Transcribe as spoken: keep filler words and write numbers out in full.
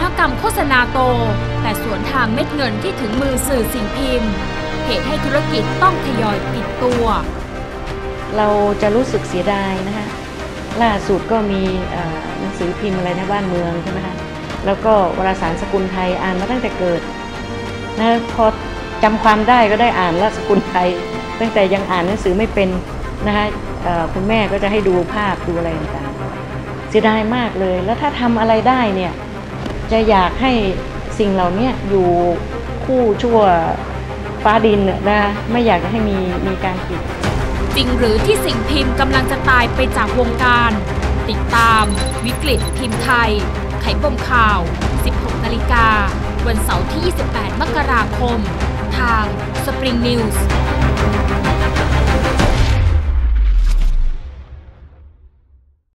หกรรมโฆษณาโตแต่สวนทางเม็ดเงินที่ถึงมือสื่อสิ่งพิมพ์เหตุให้ธุรกิจต้องทยอยปิดตัวเราจะรู้สึกเสียดายนะคะล่าสุดก็มีหนังสือพิมพ์อะไรนะบ้านเมืองใช่ไหมคะแล้วก็วารสารสกุลไทยอ่านมาตั้งแต่เกิดนะพอจำความได้ก็ได้อ่านแล้วสกุลไทยตั้งแต่ยังอ่านหนังสือไม่เป็นนะคะคุณแม่ก็จะให้ดูภาพดูอะไรต่างๆเสียดายมากเลยแล้วถ้าทำอะไรได้เนี่ยจะอยากให้สิ่งเหล่านี้อยู่คู่ชั่วฟ้าดินนะคะไม่อยากจะให้มีมีการปิดจริงหรือที่สิ่งพิมพ์กำลังจะตายไปจากวงการติดตามวิกฤตพิมพ์ไทยไขปมข่าว สิบหกนาฬิกาวันเสาร์ที่ยี่สิบแปดมกราคมทาง Spring News